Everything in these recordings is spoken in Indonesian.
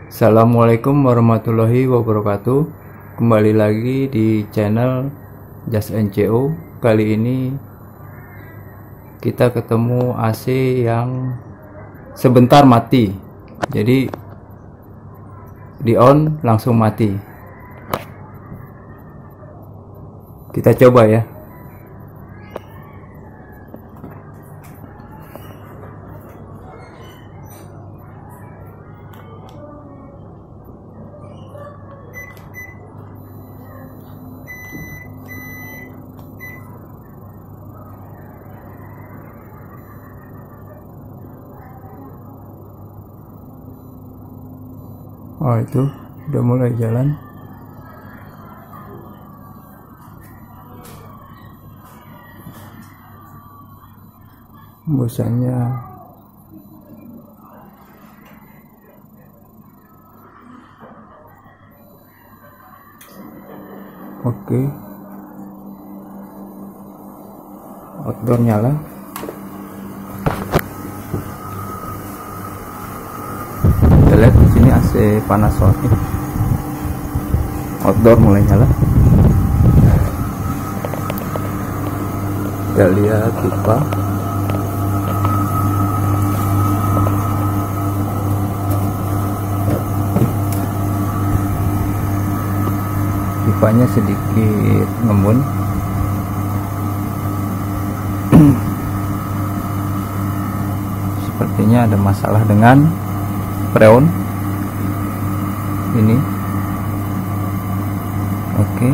Assalamualaikum warahmatullahi wabarakatuh. Kembali lagi di channel Jas NCO. Kali ini kita ketemu AC yang sebentar mati. Jadi di on langsung mati. Kita coba ya. Oh, itu udah mulai jalan. Bosannya oke. Outdoor nyala. Kita lihat di sini AC Panasonic. Outdoor mulai nyala. Kita lihat pipa. Pipanya sedikit ngembun. Sepertinya ada masalah dengan freon ini. Oke.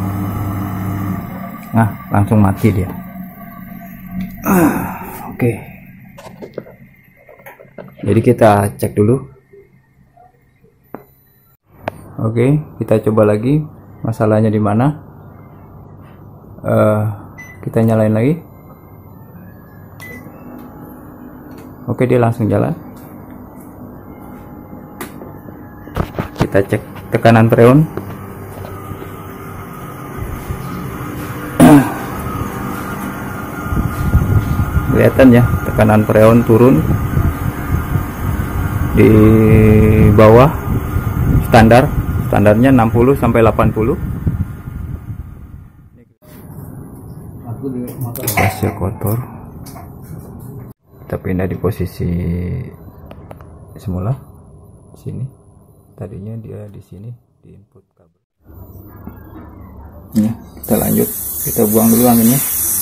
Nah, langsung mati dia. Oke. Jadi kita cek dulu. Oke, kita coba lagi. Masalahnya di mana? Kita nyalain lagi. Oke, dia langsung jalan. Kita cek tekanan freon. Kelihatan ya, tekanan freon turun di bawah standarnya 60 sampai 80. Masih kotor. Kita pindah di posisi semula sini. Tadinya dia di sini di input kabel. Ya, kita lanjut. Kita buang dulu anginnya.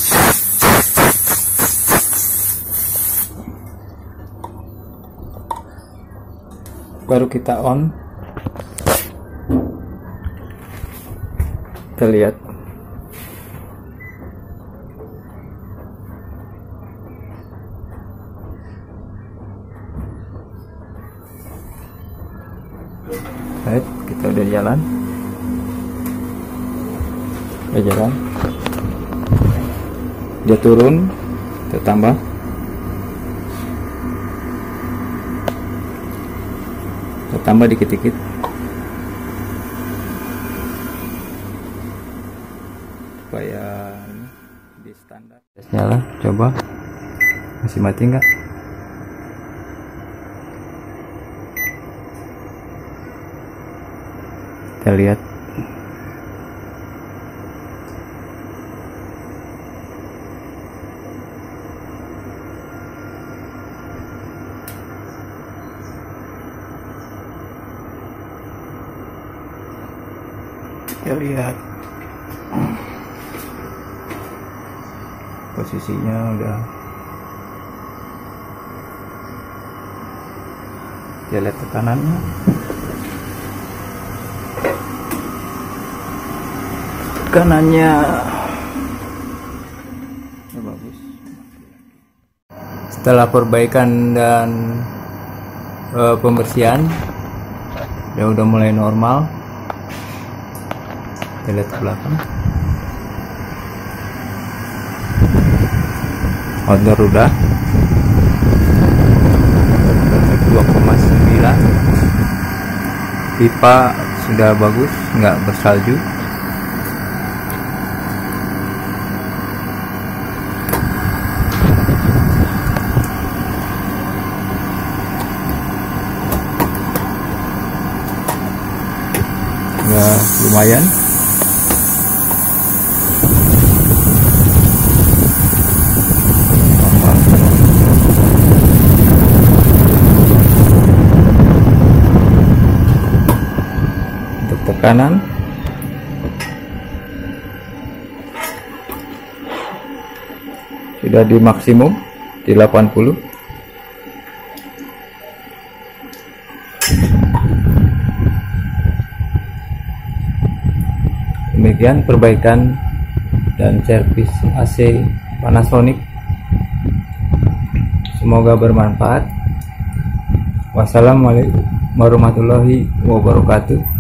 Baru kita on. Kita lihat. Baik, kita udah jalan. Udah jalan. Dia turun, kita tambah. Kita tambah dikit-dikit. Supaya di standar. Nyala, coba. Masih mati nggak? Kita lihat. Kita lihat. Posisinya udah. Kita lihat tekanannya. Tekanannya ya, bagus. Setelah perbaikan dan pembersihan, ya udah mulai normal. Kita lihat ke belakang. Outdoor udah 2,9. Pipa sudah bagus, nggak bersalju. lumayan. Untuk tekanan sudah di maksimum di 80. Demikian perbaikan dan servis AC Panasonic. Semoga bermanfaat. Wassalamualaikum warahmatullahi wabarakatuh.